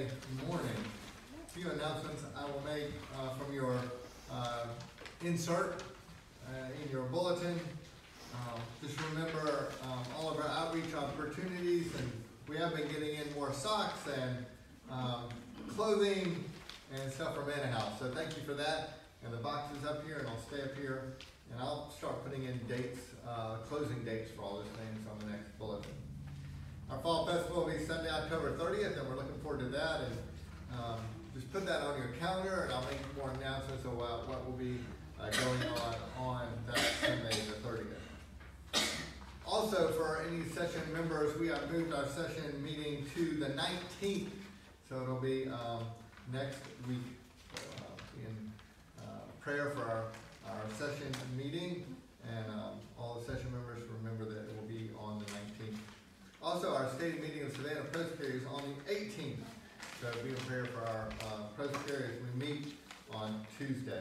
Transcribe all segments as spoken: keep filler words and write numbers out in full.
Sunday morning. A few announcements I will make uh, from your uh, insert uh, in your bulletin. Um, just remember um, all of our outreach opportunities, and we have been getting in more socks and um, clothing and stuff from Allenhurst. So thank you for that. And the box is up here, and I'll stay up here, and I'll start putting in dates, uh, closing dates for all those things on the next bulletin. Our fall festival will be Sunday, October thirtieth, and we're looking forward to that. And um, just put that on your calendar, and I'll make more announcements about what will be uh, going on on that Sunday, the thirtieth. Also, for any session members, we have moved our session meeting to the nineteenth, so it'll be um, next week. Uh, in uh, prayer for our, our session meeting, and um, all the session members remember that it will be on the nineteenth. Also, our stated meeting of Savannah Presbyterian is on the eighteenth, so be in prayer for our uh, Presbyterians. We meet on Tuesday.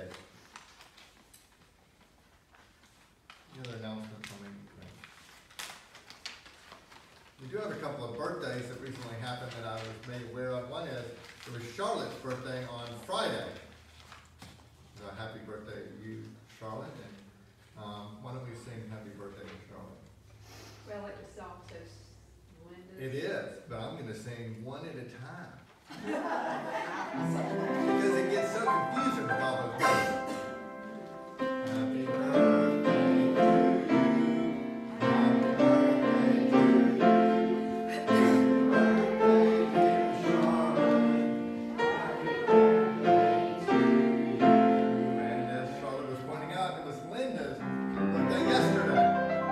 Any other announcements coming? We do have a couple of birthdays that recently happened that I was made aware of. One is, it was Charlotte's birthday on Friday. So happy birthday to you, Charlotte. And um, why don't we sing happy birthday to Charlotte? Well, it was also Linda's. It is, but I'm going to sing one at a time. Because it gets so confusing with all those words. Happy birthday to you. Happy birthday to you. Happy birthday, dear Charlotte. Happy birthday to you. And as Charlotte was pointing out, it was Linda's birthday yesterday.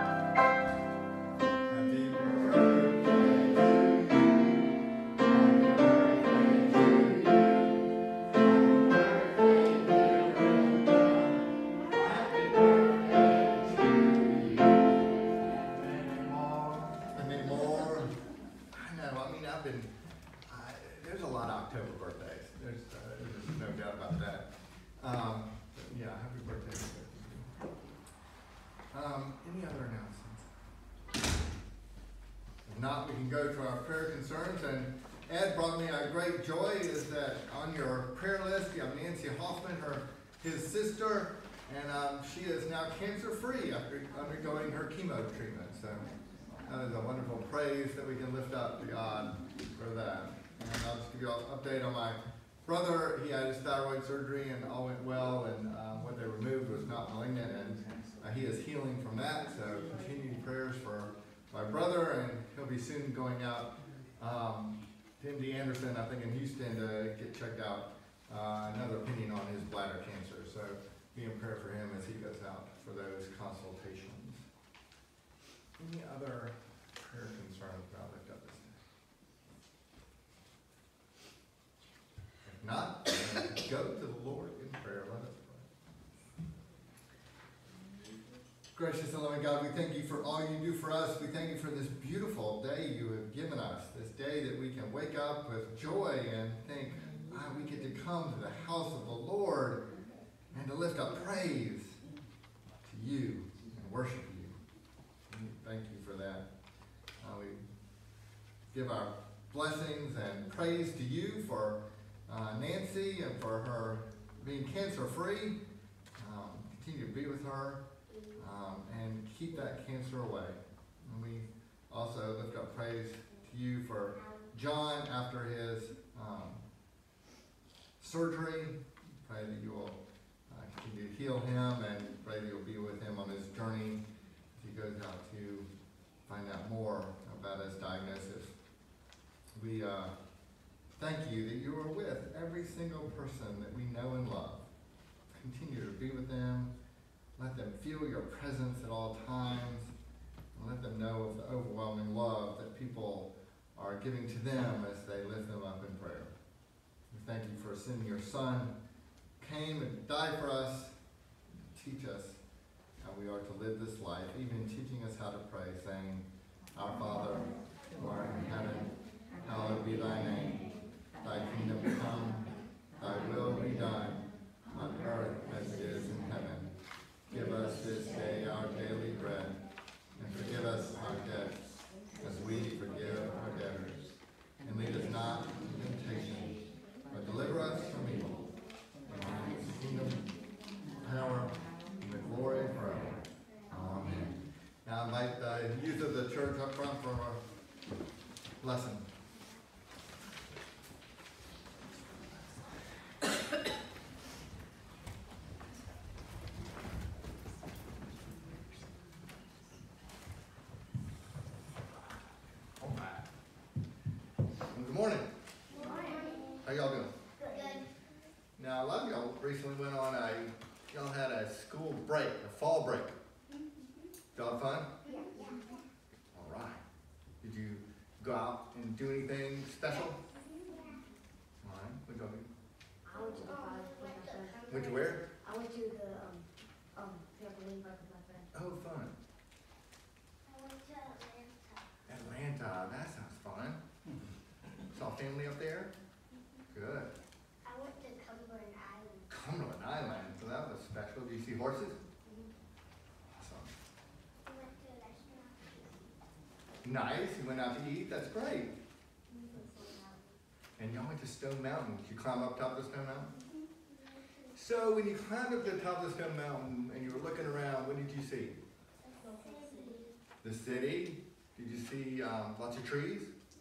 Happy birthday to you. Happy birthday to you. Happy birthday, dear Linda. Happy birthday to you. Many more. And many more. I know, I mean, I've been, I, there's a lot of October birthdays. There's, uh, there's no doubt about that. Um, but yeah, happy birthday to you. Um, any other announcements? If not, we can go to our prayer concerns. And Ed brought me a great joy is that on your prayer list, you have Nancy Hoffman, her his sister, and um, she is now cancer-free after undergoing her chemo treatment. So that is a wonderful praise that we can lift up to God for that. And I'll just give you an update on my brother. He had his thyroid surgery, and all went well, and um, what they removed was not malignant, and uh, he is healing from that. So continued prayers for my brother, and he'll be soon going out um, to M D Anderson, I think in Houston, to get checked out. Uh, another opinion on his bladder cancer. So be in prayer for him as he goes out for those consultations. Any other prayer concerns that I'll lift up this day? If not, then go to the Lord in prayer. Let us pray. Gracious and loving God, we thank you for all you do for us. We thank you for this beautiful day you have given us, this day that we can wake up with joy and think, ah, we get to come to the house of the Lord and to lift up praise to you and worship you. And thank you for that. Uh, we give our blessings and praise to you for uh, Nancy and for her being cancer-free. Um, continue to be with her. Um, and keep that cancer away. And we also lift up praise to you for John after his um, surgery. Pray that you will uh, continue to heal him, and pray that you'll be with him on his journey as he goes out to find out more about his diagnosis. We uh, thank you that you are with every single person that we know and love. Continue to be with them. Let them feel your presence at all times, and let them know of the overwhelming love that people are giving to them as they lift them up in prayer. We thank you for sending your Son, came and died for us, to teach us how we are to live this life, even teaching us how to pray, saying, Our Father, who art in heaven, hallowed be thy name. Thy kingdom come, thy will be done, on earth as it is in heaven. Give us this day our daily bread, and forgive us our debts, as we forgive our debtors. And lead us not into temptation, lesson. Good morning. Good morning. How y'all doing? Good. Now, a lot of y'all recently went on a, y'all had a school break, a fall break. Y'all have fun? Yeah. All right. Did you go out and do anything special? All right. What y'all do? I went to the college with my friend. Went to where? I went to the um um trampoline park with my friend. Oh, fun. I went to Atlanta. Atlanta. That sounds fun. Saw family up there? Good. I went to Cumberland Island. Cumberland Island. So that was special. Did you see horses? Awesome. I went to a restaurant. Nice. You went out to eat. That's great. And y'all went to Stone Mountain. Did you climb up top of the Stone Mountain? So when you climbed up to the top of the Stone Mountain and you were looking around, what did you see? The city. Did you see um, lots of trees?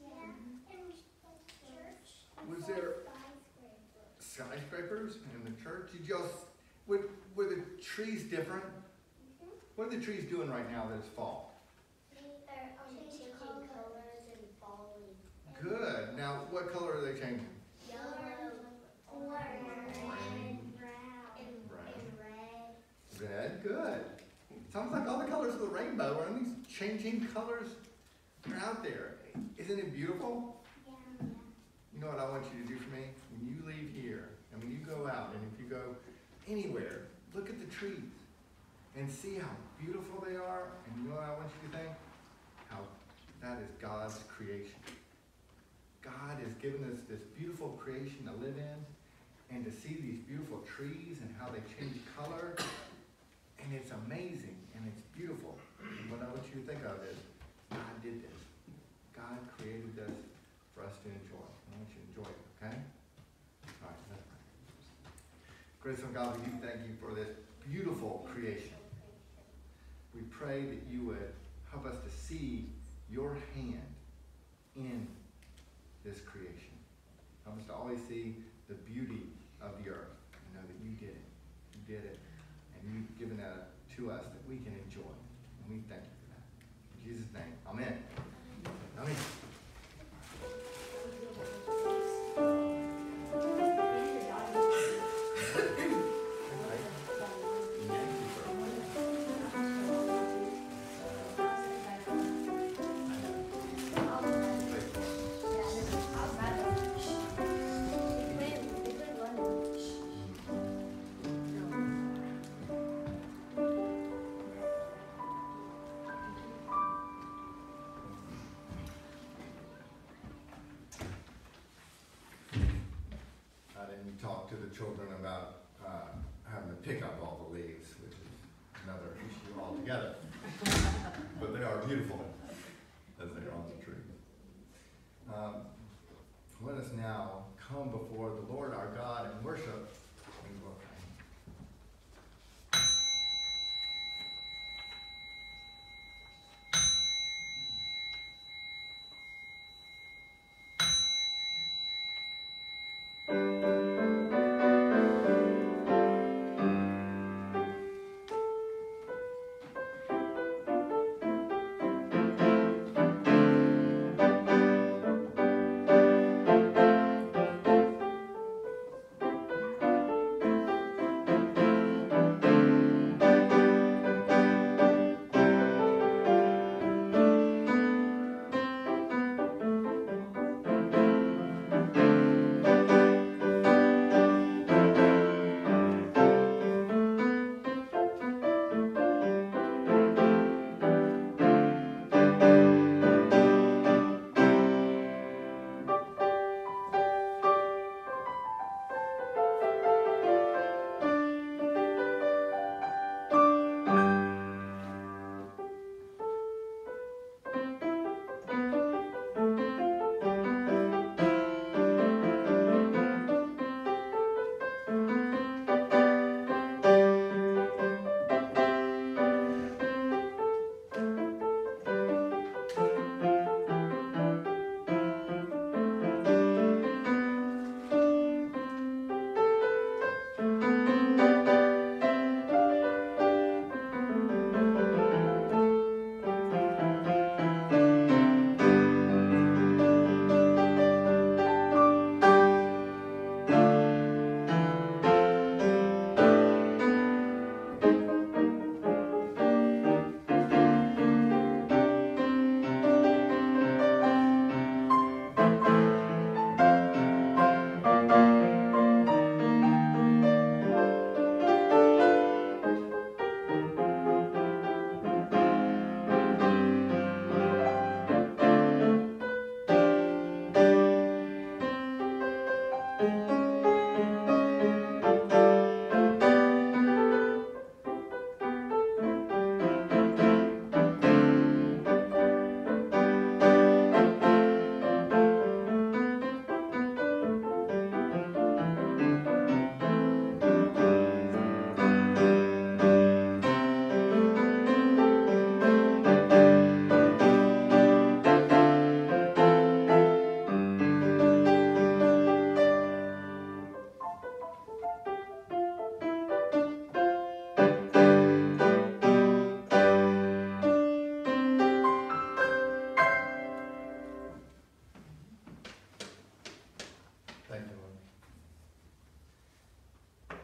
Was there skyscrapers in the church? Did y'all, were, were the trees different? What are the trees doing right now that it's fall? They're um, changing colors and falling. Good. Now, what color are they changing? Yellow, orange, and brown, and, Brown. and red. Red. Good. Sounds like all the colors of the rainbow are in these changing colors. They're out there. Isn't it beautiful? Yeah. You know what I want you to do for me? When you leave here, and when you go out, and if you go anywhere, look at the trees and see how beautiful they are. And you know what I want you to think? How that is God's creation. God has given us this beautiful creation to live in, and to see these beautiful trees and how they change color. And it's amazing, and it's beautiful. And what I want you to think of is, God did this. God created this for us to enjoy. I want you to enjoy it, okay? All right, let's pray. Gracious God, we do thank you for this beautiful creation. We pray that you would help us to see your hand in this creation. Help us to always see the beauty of the earth and know that you did it. You did it, and you've given that to us that we can enjoy. And we thank you for that. In Jesus' name, amen. Amen. Talk to the children about uh, having to pick up all the leaves, which is another issue altogether. But they are beautiful as they are on the tree. Um, let us now come before the Lord our God and worship and glorify Him.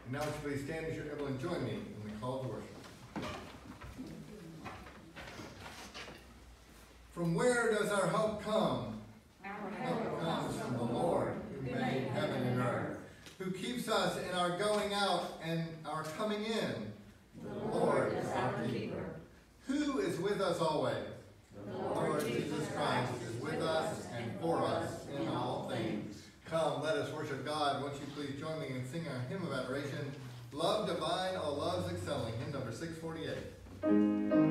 And now would you please stand as you're able and join me in the call to worship. From where does our help come? Our Help comes from the Lord, who made heaven and earth, who keeps us in our going out and our coming in. The Lord is our keeper. Who is with us always? The Lord Jesus Christ is with us and for us in all things. Come, let us worship God. Won't you please join me and sing our hymn of adoration, Love Divine, All Loves Excelling, hymn number six forty-eight.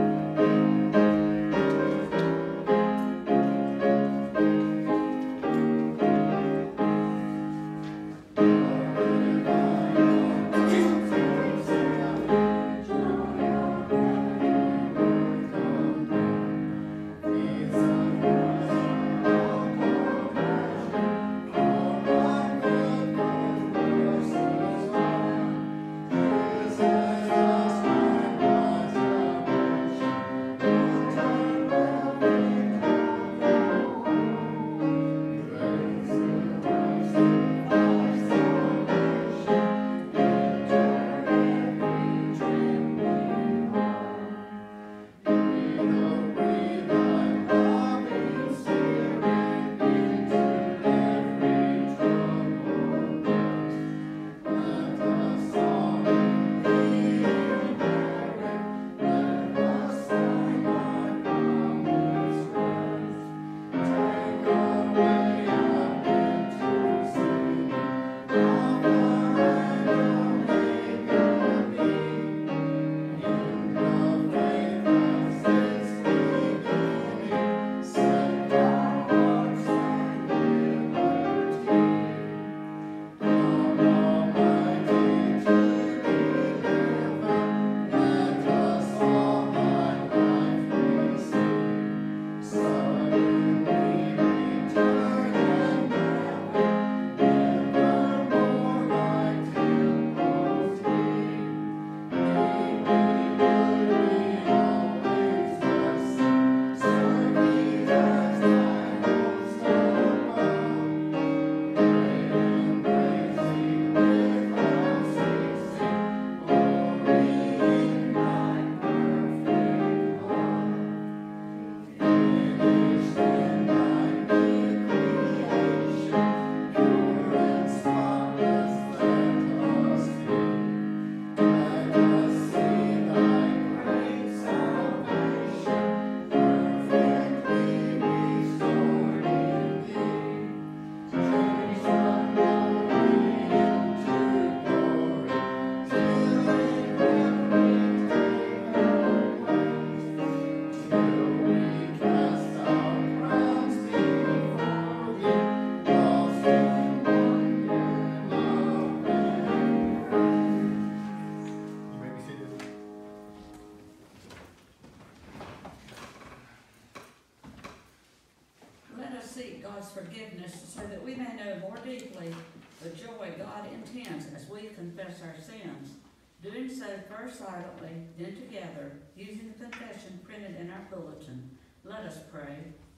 Forgiveness so that we may know more deeply the joy God intends as we confess our sins. Doing so first silently, then together, using the confession printed in our bulletin. Let us pray.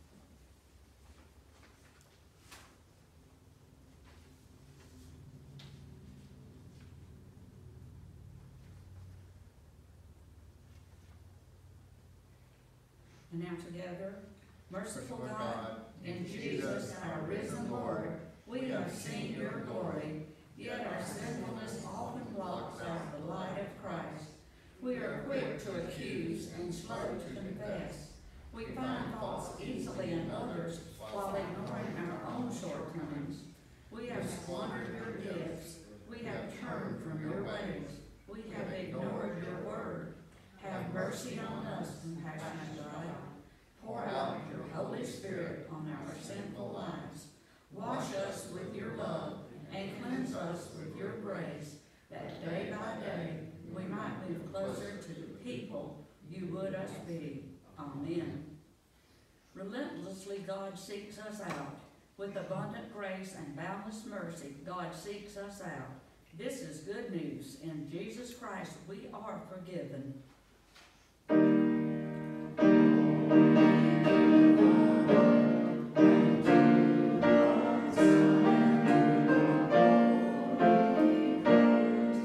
And now together, merciful God, in Jesus, our risen Lord, we have seen your glory, yet our sinfulness often blocks out the light of Christ. We are quick to accuse and slow to confess. We find faults easily in others while ignoring our own shortcomings. We have squandered your gifts. We have turned from your ways. We have ignored your word. Have mercy on us, compassionate God. Pour out your Holy Spirit on our sinful lives. Wash us with your love and cleanse us with your grace, that day by day we might move closer to the people you would us be. Amen. Relentlessly God seeks us out. With abundant grace and boundless mercy, God seeks us out. This is good news. In Jesus Christ we are forgiven. To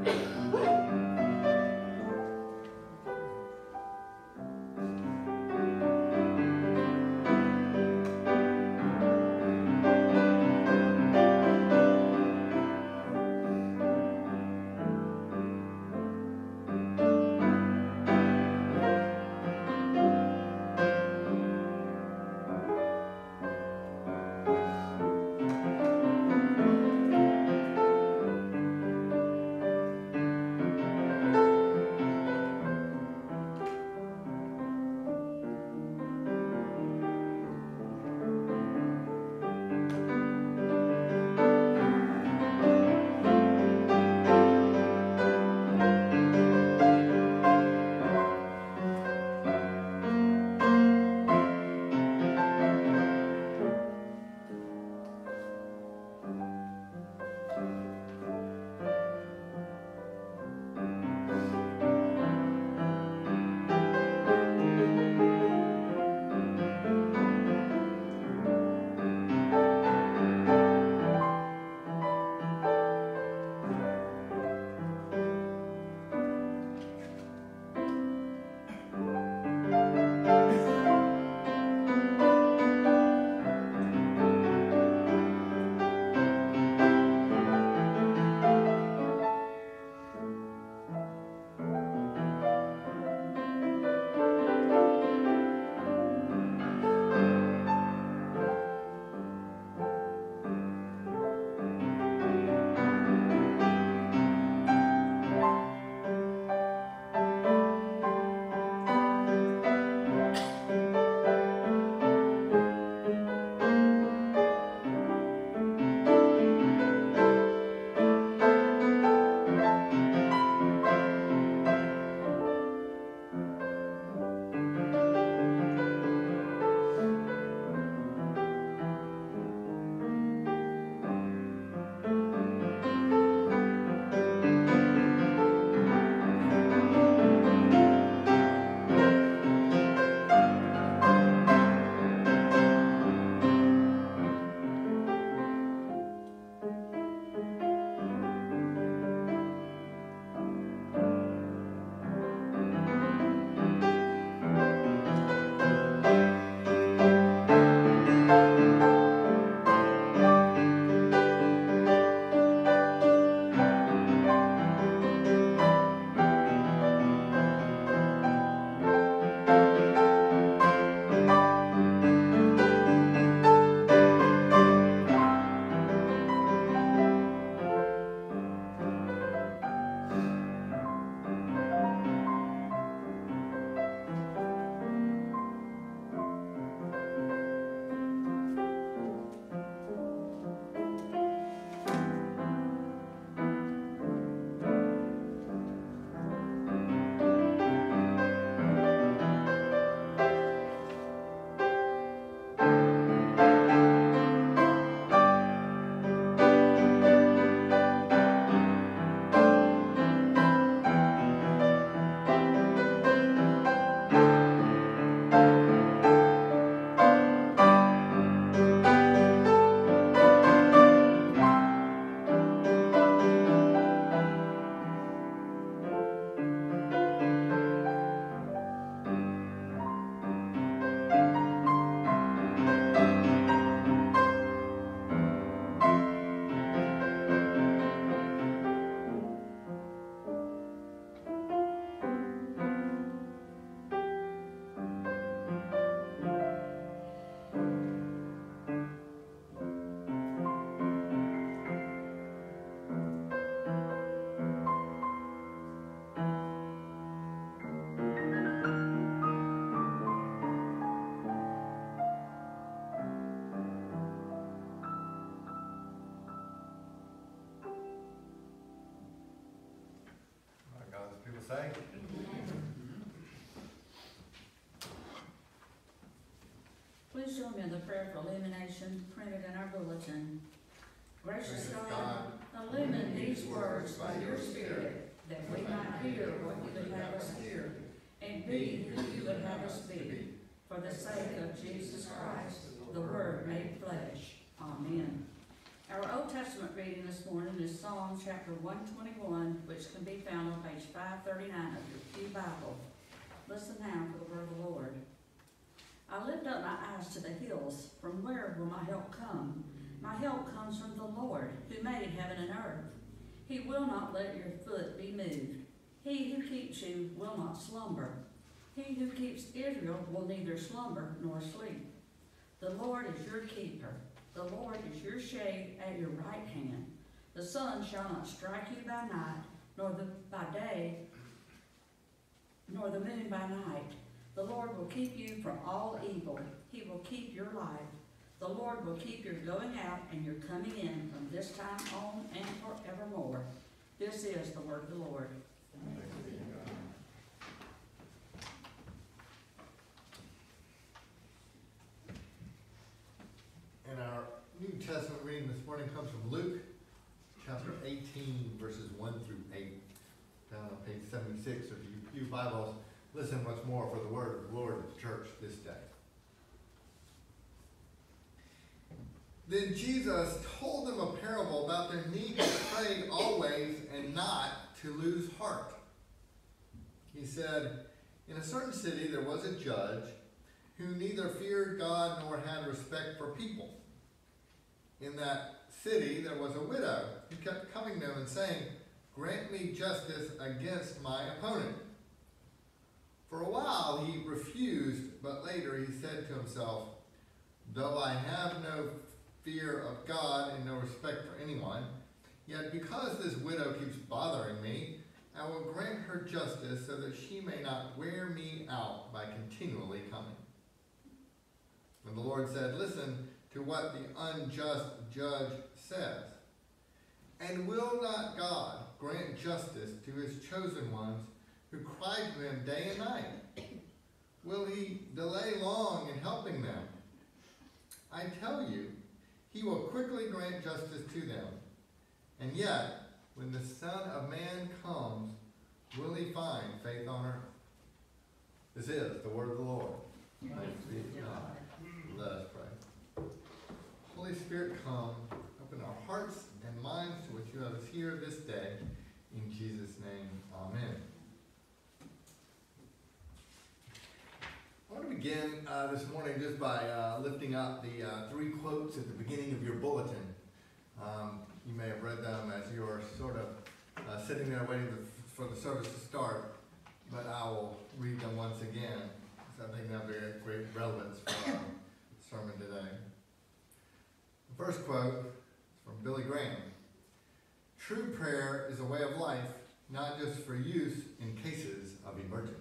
say? Please join me in the prayer for illumination printed in our bulletin. Gracious God, illumine these words by your Spirit, that we might hear what you would have us hear, and be who you would have us be, for the sake of Jesus Christ, the Word made flesh. Amen. Our Old Testament reading this morning is Psalm chapter one twenty-one, which can be found on page five thirty-nine of your pew Bible. Listen now for the word of the Lord. I lift up my eyes to the hills. From where will my help come? My help comes from the Lord, who made heaven and earth. He will not let your foot be moved. He who keeps you will not slumber. He who keeps Israel will neither slumber nor sleep. The Lord is your keeper. The Lord is your shade at your right hand. The sun shall not strike you by night, nor the by day, nor the moon by night. The Lord will keep you from all evil. He will keep your life. The Lord will keep your going out and your coming in from this time on and forevermore. This is the word of the Lord. And our New Testament reading this morning comes from Luke chapter eighteen, verses one through eight, down on page seventy-six of your pew Bibles. Listen once more for the word of the Lord at the church this day. Then Jesus told them a parable about their need to pray always and not to lose heart. He said, in a certain city there was a judge who neither feared God nor had respect for people. In that city there was a widow who kept coming to him and saying, grant me justice against my opponent. For a while he refused, but later he said to himself, though I have no fear of God and no respect for anyone, yet because this widow keeps bothering me, I will grant her justice so that she may not wear me out by continually coming. And the Lord said, listen to what the unjust judge says. And will not God grant justice to his chosen ones who cry to him day and night? Will he delay long in helping them? I tell you, he will quickly grant justice to them. And yet, when the Son of Man comes, will he find faith on earth? This is the word of the Lord. Thanks be to God. Let us pray. Holy Spirit, come, open our hearts and minds to what you have us here this day. In Jesus' name, amen. I want to begin uh, this morning just by uh, lifting up the uh, three quotes at the beginning of your bulletin. Um, you may have read them as you are sort of uh, sitting there waiting for the service to start, but I will read them once again, because I think they have very great relevance for our sermon today. The first quote is from Billy Graham. True prayer is a way of life, not just for use in cases of emergency.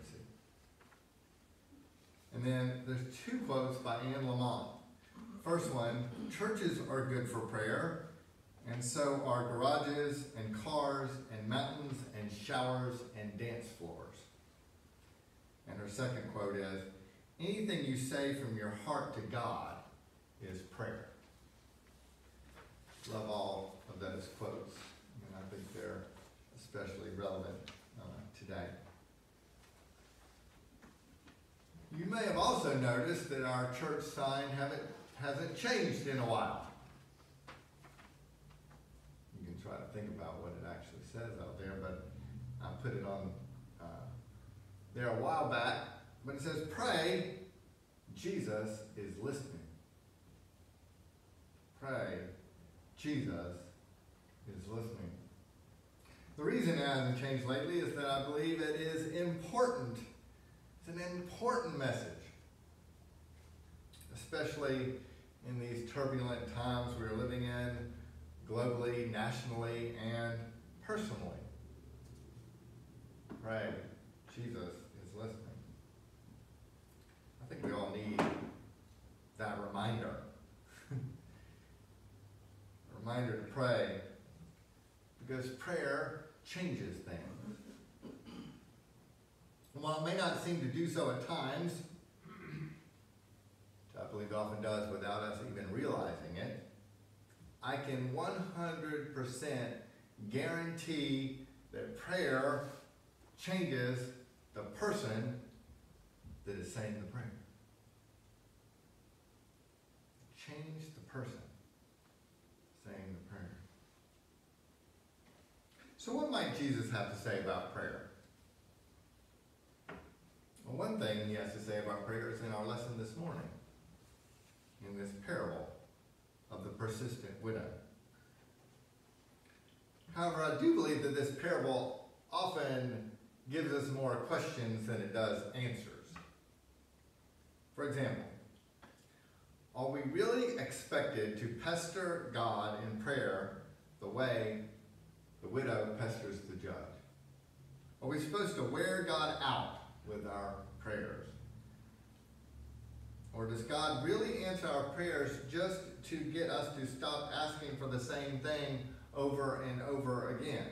And then there's two quotes by Anne Lamont. First one, churches are good for prayer, and so are garages and cars and mountains and showers and dance floors. And her second quote is, anything you say from your heart to God is prayer. Love all of those quotes, and I think they're especially relevant uh, today. You may have also noticed that our church sign haven't, hasn't changed in a while. You can try to think about what it actually says out there, but I put it on uh, there a while back. But it says, pray, Jesus is listening. Pray, Jesus is listening. The reason it hasn't changed lately is that I believe it is important. It's an important message, especially in these turbulent times we're living in, globally, nationally, and personally. Pray, Jesus is listening. I think we all need that reminder. A reminder to pray, because prayer changes things. And while it may not seem to do so at times, which I believe it often does without us even realizing it, I can one hundred percent guarantee that prayer changes the person that is saying the prayer. Change the person saying the So what might Jesus have to say about prayer? Well, one thing he has to say about prayer is in our lesson this morning, in this parable of the persistent widow. However, I do believe that this parable often gives us more questions than it does answers. For example, are we really expected to pester God in prayer the way the widow pesters the judge? Are we supposed to wear God out with our prayers? Or does God really answer our prayers just to get us to stop asking for the same thing over and over again?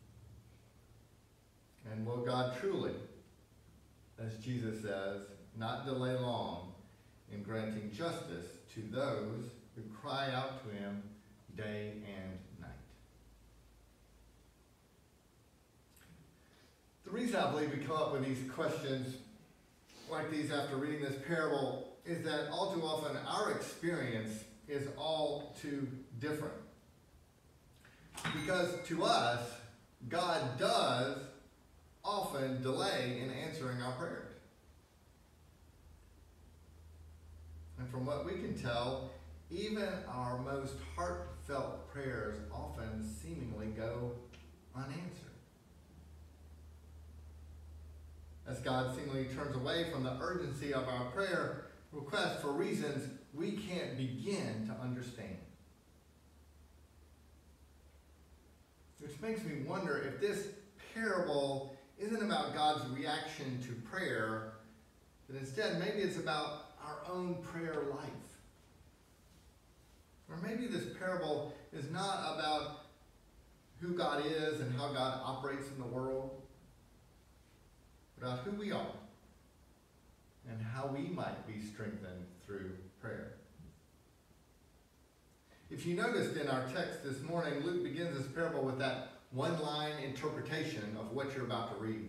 And will God truly, as Jesus says, not delay long in granting justice to those who cry out to him day and night? The reason I believe we come up with these questions like these after reading this parable is that all too often our experience is all too different. Because to us, God does often delay in answering our prayers. And from what we can tell, even our most heartfelt prayers often seemingly go unanswered. As God seemingly turns away from the urgency of our prayer request for reasons we can't begin to understand. Which makes me wonder if this parable isn't about God's reaction to prayer, but instead maybe it's about our own prayer life. Or maybe this parable is not about who God is and how God operates in the world, but about who we are and how we might be strengthened through prayer. If you noticed in our text this morning, Luke begins this parable with that one-line interpretation of what you're about to read.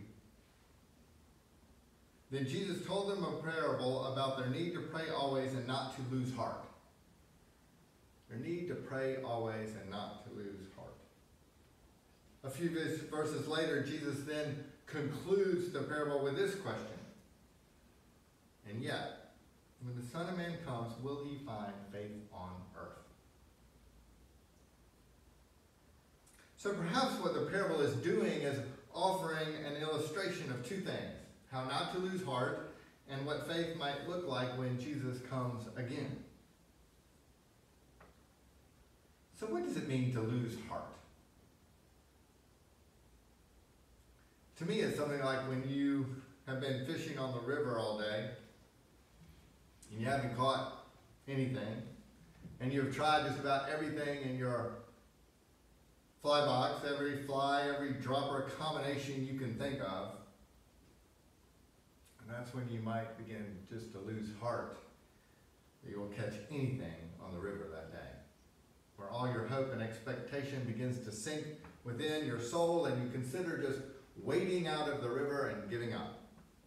Then Jesus told them a parable about their need to pray always and not to lose heart. Their need to pray always and not to lose heart. A few verses later, Jesus then concludes the parable with this question. And yet, when the Son of Man comes, will he find faith on earth? So perhaps what the parable is doing is offering an illustration of two things: how not to lose heart and what faith might look like when Jesus comes again. So what does it mean to lose heart? To me, it's something like when you have been fishing on the river all day and you haven't caught anything, and you've tried just about everything in your fly box, every fly, every dropper combination you can think of. And that's when you might begin just to lose heart that you will catch anything on the river that day. Where all your hope and expectation begins to sink within your soul and you consider just wading out of the river and giving up.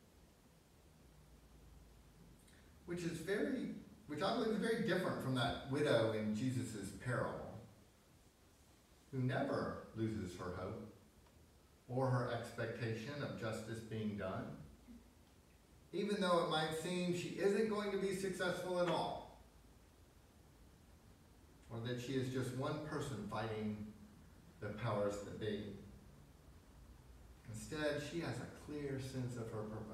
Which is very, which I believe is very different from that widow in Jesus' parable, who never loses her hope or her expectation of justice being done, even though it might seem she isn't going to be successful at all, or that she is just one person fighting the powers that be. Instead, she has a clear sense of her purpose.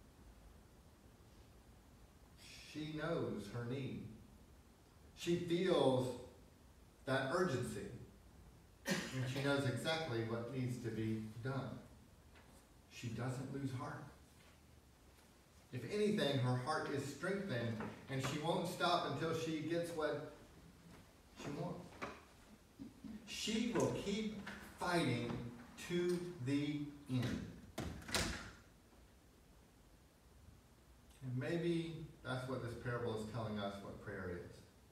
She knows her need. She feels that urgency. And she knows exactly what needs to be done. She doesn't lose heart. If anything, her heart is strengthened, and she won't stop until she gets what she wants. She will keep fighting to the end. And maybe that's what this parable is telling us what prayer is.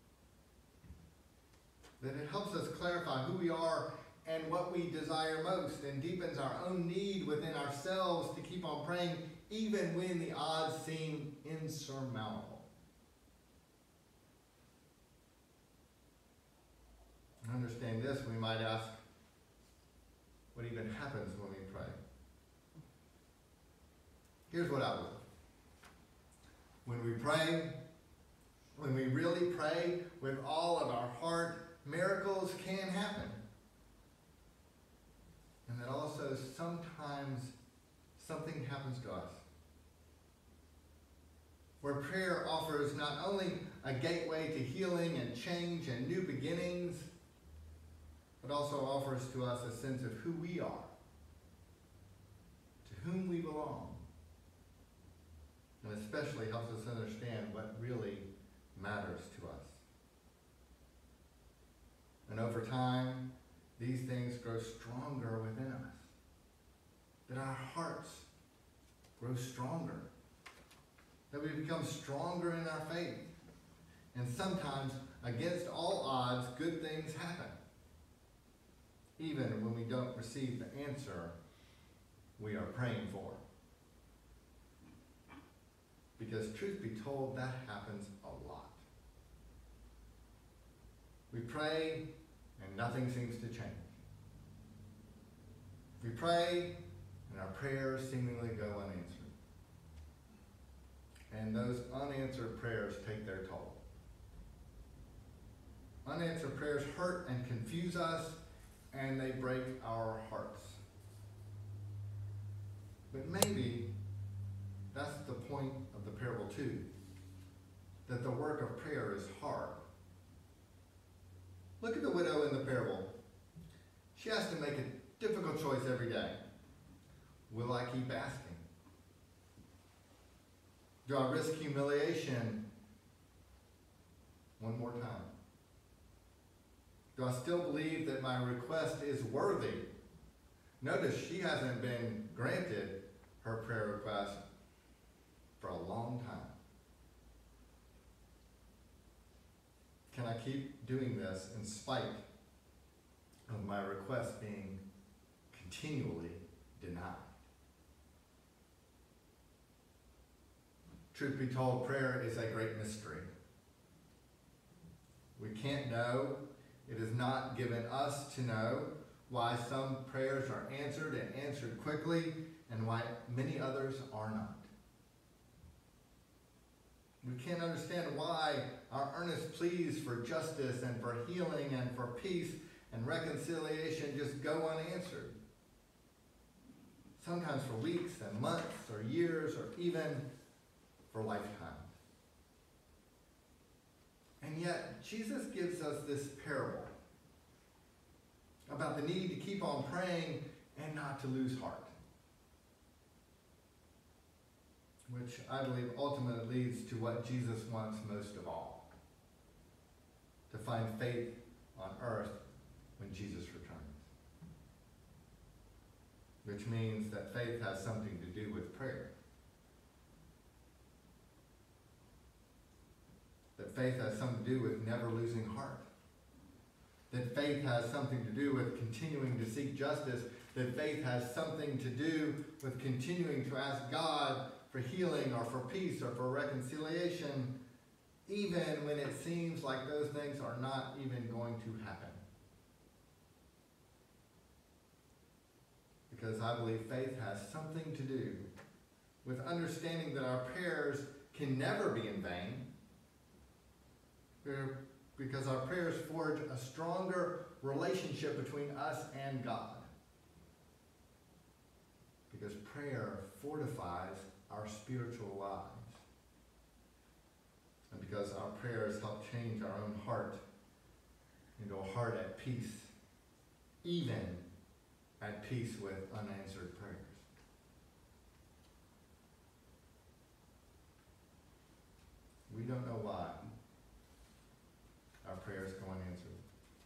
That it helps us clarify who we are and what we desire most, and deepens our own need within ourselves to keep on praying even when the odds seem insurmountable. To understand this, we might ask, what even happens when we pray. Here's what I believe. When we pray, when we really pray with all of our heart, miracles can happen. And that also sometimes something happens to us. Where prayer offers not only a gateway to healing and change and new beginnings, but also offers to us a sense of who we are, to whom we belong, and especially helps us understand what really matters to us. And over time, these things grow stronger within us, that our hearts grow stronger, that we become stronger in our faith. And sometimes, against all odds, good things happen, even when we don't receive the answer we are praying for. Because truth be told, that happens a lot. We pray and nothing seems to change. We pray and our prayers seemingly go unanswered. And those unanswered prayers take their toll. Unanswered prayers hurt and confuse us, and they break our hearts. But maybe that's the point of the parable too, that the work of prayer is hard. Look at the widow in the parable. She has to make a difficult choice every day. Will I keep asking? Do I risk humiliation one more time? Do I still believe that my request is worthy? Notice she hasn't been granted her prayer request for a long time. Can I keep doing this in spite of my request being continually denied? Truth be told, prayer is a great mystery. We can't know. It is not given us to know why some prayers are answered and answered quickly and why many others are not. We can't understand why our earnest pleas for justice and for healing and for peace and reconciliation just go unanswered. Sometimes for weeks and months or years or even for lifetimes. And yet, Jesus gives us this parable about the need to keep on praying and not to lose heart, which I believe ultimately leads to what Jesus wants most of all, to find faith on earth when Jesus returns. Which means that faith has something to do with prayer. That faith has something to do with never losing heart. That faith has something to do with continuing to seek justice. That faith has something to do with continuing to ask God for healing or for peace or for reconciliation, even when it seems like those things are not even going to happen. Because I believe faith has something to do with understanding that our prayers can never be in vain, because our prayers forge a stronger relationship between us and God. Because prayer fortifies our spiritual lives. And because our prayers help change our own heart into a heart at peace, even at peace with unanswered prayers. We don't know why our prayers go unanswered.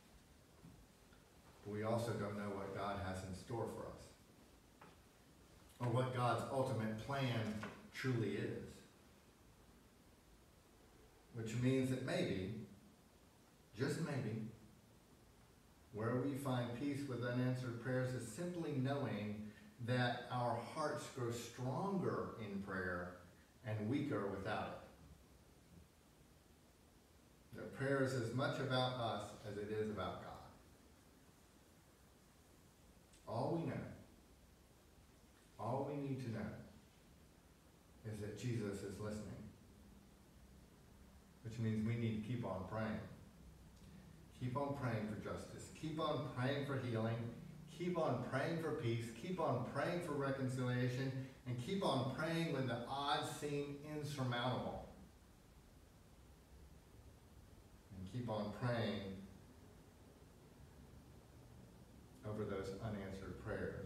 But we also don't know what God has in store for us, or what God's ultimate plan truly is. Which means that maybe, just maybe, where we find peace with unanswered prayers is simply knowing that our hearts grow stronger in prayer and weaker without it. That prayer is as much about us as it is about God. all we know, all we need to know is that Jesus is listening. Which means we need to keep on praying. Keep on praying for justice. Keep on praying for healing. Keep on praying for peace. Keep on praying for reconciliation. And keep on praying when the odds seem insurmountable. And keep on praying over those unanswered prayers.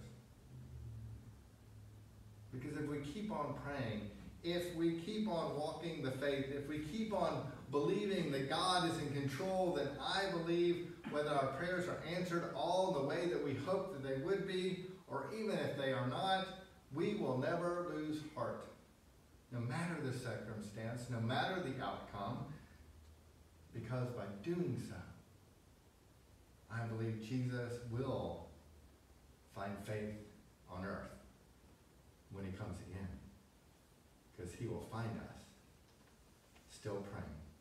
Because if we keep on praying, if we keep on walking the faith, if we keep on believing that God is in control, then I believe whether our prayers are answered all the way that we hope that they would be, or even if they are not, we will never lose heart. No matter the circumstance, no matter the outcome, because by doing so, I believe Jesus will find faith on earth when he comes again. Because he will find us still praying,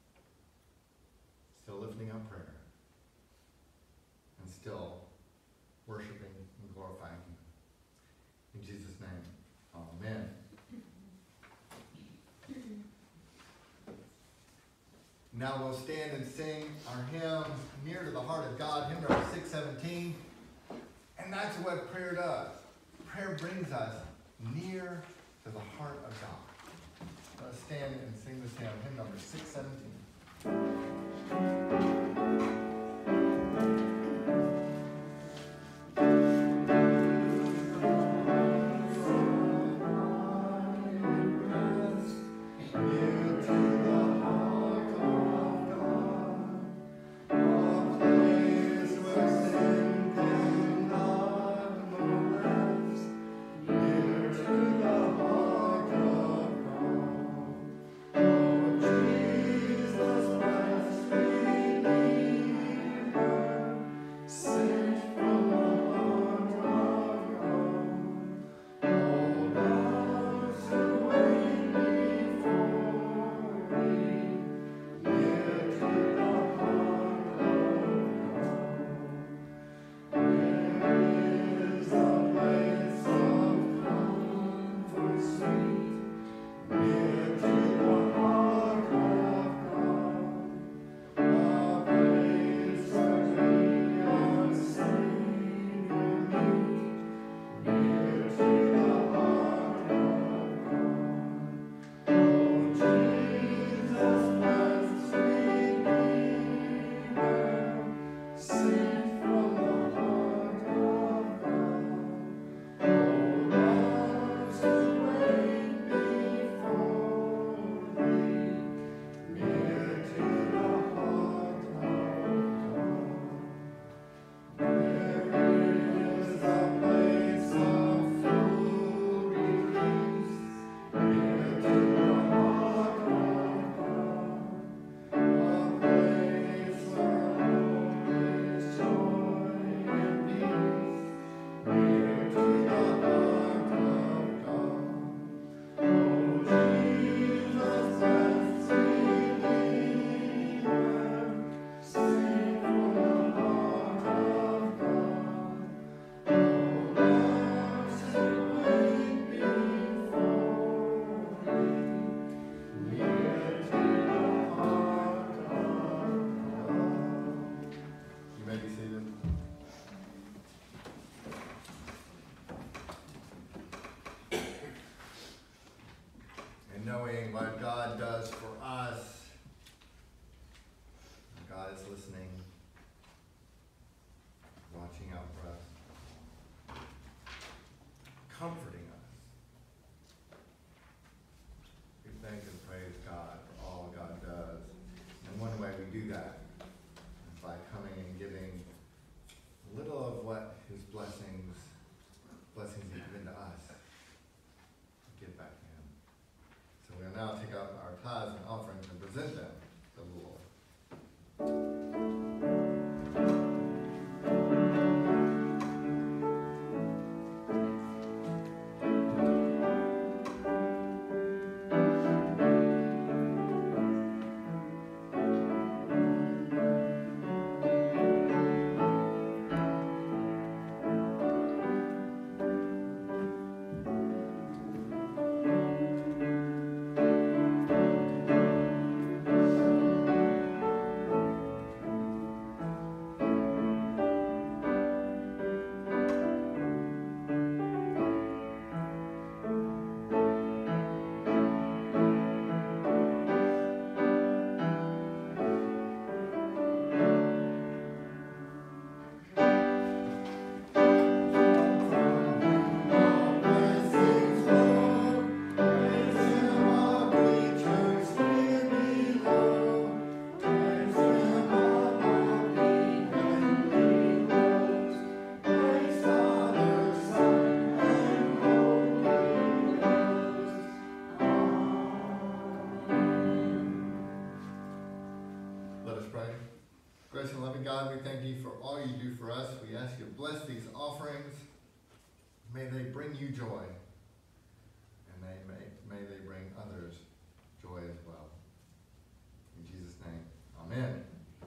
still lifting up prayer, and still worshiping and glorifying him. In Jesus' name, amen. Now we'll stand and sing our hymn, Near to the Heart of God, hymn number six seventeen. And that's what prayer does. Prayer brings us near to the heart of God. Let's stand and sing this hymn, hymn number six seventeen. Knowing what God does for us, God is listening, watching out for us, comforting us. We thank and praise God for all God does. And one way we do that is by coming and giving a little of what his blessings, blessings he's given to us, give back to him. So we'll now take up our tithes and offerings and present God, we thank you for all you do for us. We ask you to bless these offerings. May they bring you joy. And may, may, may they bring others joy as well. In Jesus' name, amen.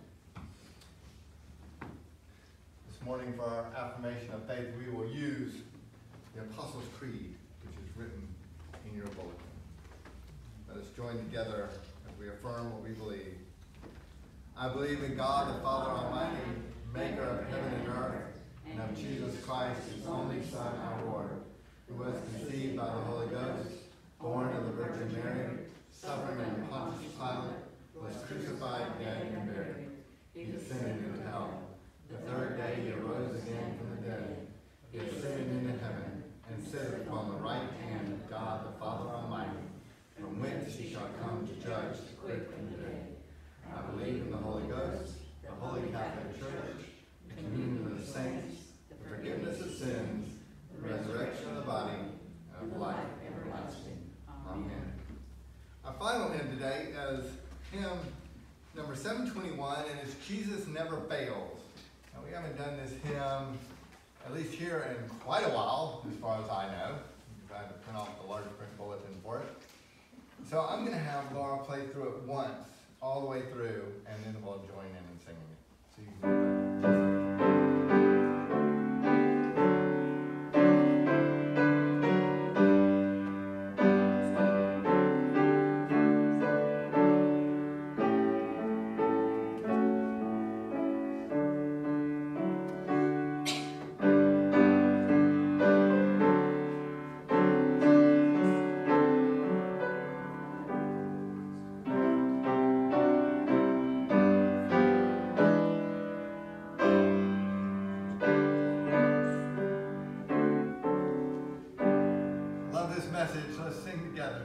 This morning for our affirmation of faith, we will use the Apostles' Creed, which is written in your bulletin. Let us join together as we affirm what we believe. I believe in God, the Father Almighty, maker of heaven and earth, and of Jesus Christ, his only Son, our Lord, who was conceived by the Holy Ghost, born of the Virgin Mary, suffered under Pontius Pilate, was crucified, dead, and buried. He descended into hell. The third day he arose again from the dead. He ascended into heaven, and sitteth upon the right hand of God the Father Almighty, from whence he shall come to judge the quick and the dead. I believe in the Holy Ghost, the Holy Catholic Church, the communion of the saints, the forgiveness of sins, the resurrection of the body, and of life everlasting. Amen. Our final hymn today is hymn number seven twenty-one, and it's Jesus Never Fails. Now, we haven't done this hymn, at least here, in quite a while, as far as I know. I had to print off the large print bulletin for it. So I'm going to have Laura play through it once, all the way through, and then we'll join in and singing it. So you can message. Let's sing together.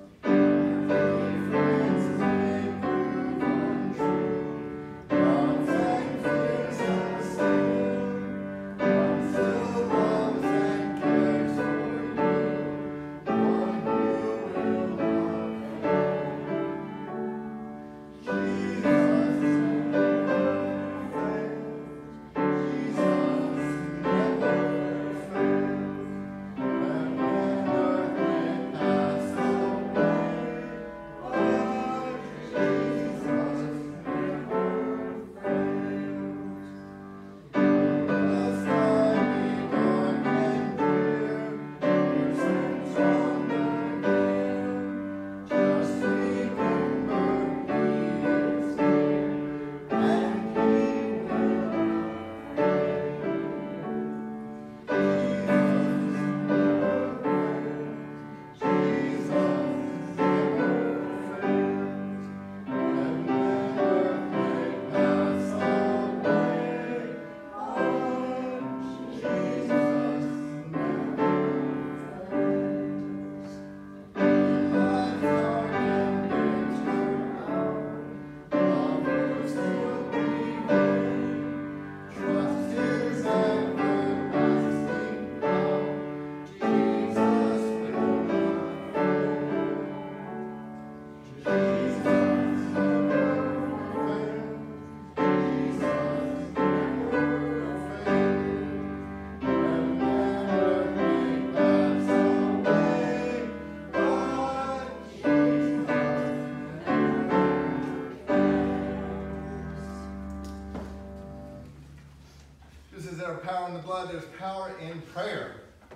Power in the blood, there's power in prayer.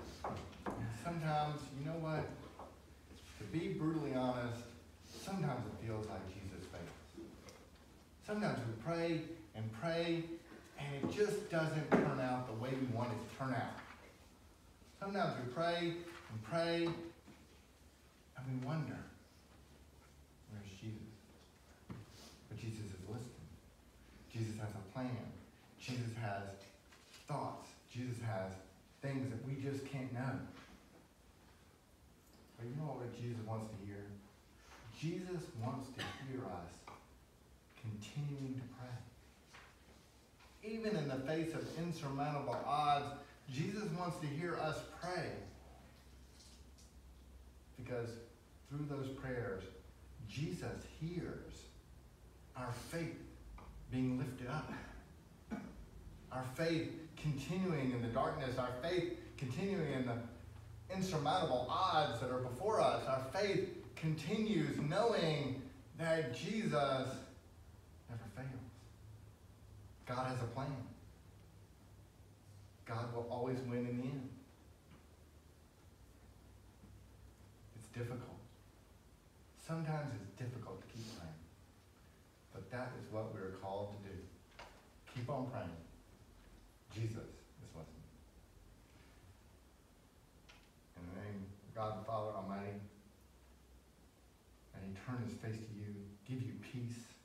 Sometimes, you know what? To be brutally honest, sometimes it feels like Jesus fails. Sometimes we pray and pray, and it just doesn't turn out the way we want it to turn out. Sometimes we pray and pray, and we wonder, where's Jesus? But Jesus is listening. Jesus has a plan. Jesus has thoughts. Jesus has things that we just can't know. But you know what Jesus wants to hear? Jesus wants to hear us continuing to pray. Even in the face of insurmountable odds, Jesus wants to hear us pray. Because through those prayers, Jesus hears our faith being lifted up. our faith continuing in the darkness, our faith continuing in the insurmountable odds that are before us. Our faith continues knowing that Jesus never fails. God has a plan. God will always win in the end. It's difficult. Sometimes it's difficult to keep praying. But that is what we're called to do. Keep on praying. Jesus is listening. In the name of God the Father Almighty, and he turn his face to you, give you peace,